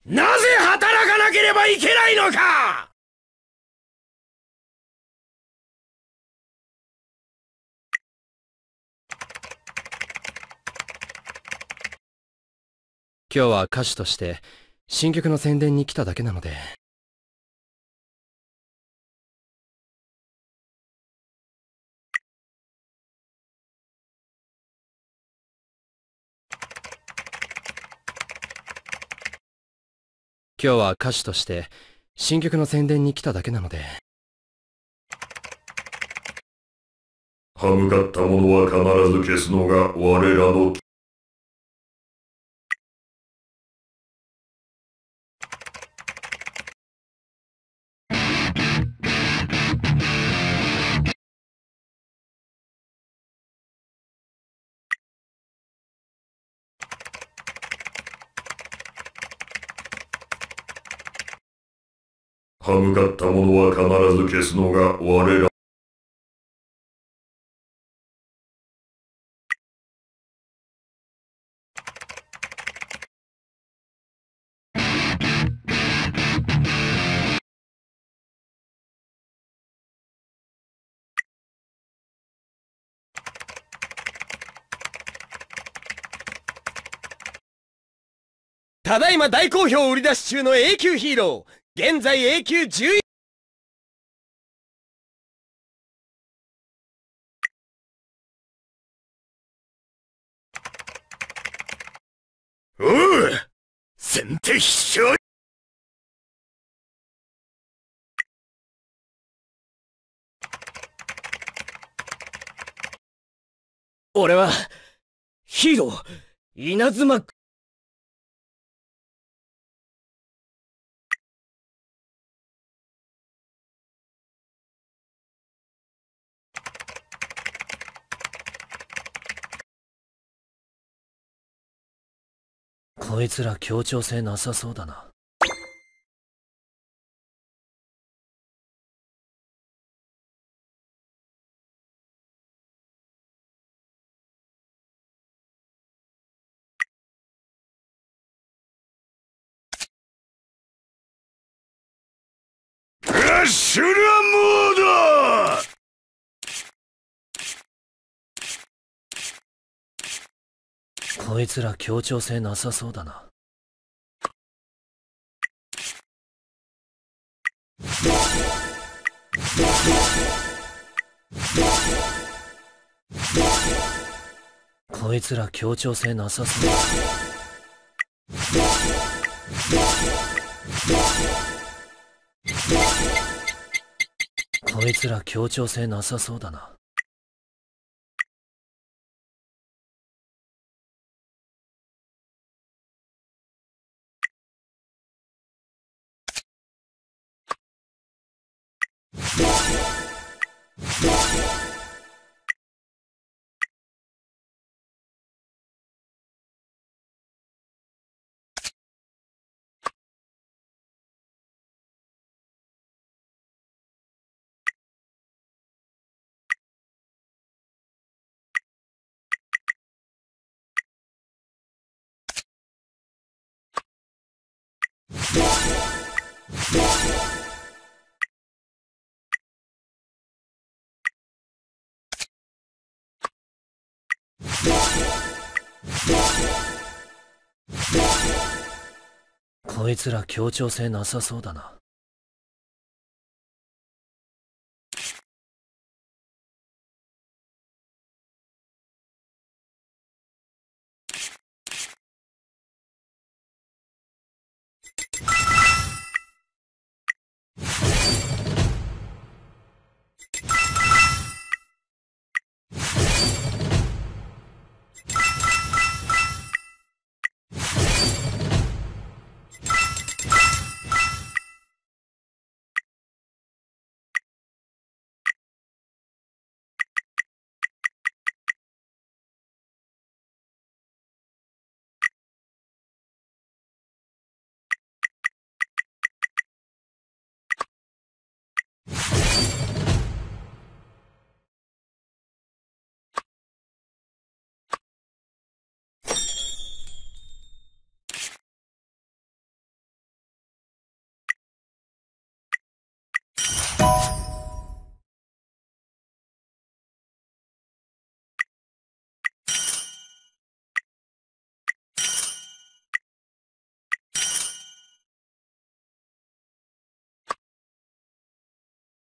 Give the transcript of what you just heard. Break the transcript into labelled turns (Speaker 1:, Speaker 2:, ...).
Speaker 1: なぜ働かなければいけないのか。
Speaker 2: 今日は歌手として新曲の宣伝に来ただけなので。今日は歌手として新曲の宣伝に来ただけなので。
Speaker 3: 歯向かったものは必ず消すのが我らの。歯向かったものは必ず消すのが我ら。
Speaker 1: ただいま大好評売り出し中の永久ヒーロー、現在永久11。おう、先手必勝。俺はヒーロー稲妻。
Speaker 2: こいつら協調性なさそうだな。
Speaker 1: ラッシュラモー
Speaker 2: ド。こいつら協調性なさそうだな。こいつら協調性なさそうだ。こいつら協調性なさそうだな。こいつら協調性なさそうだな。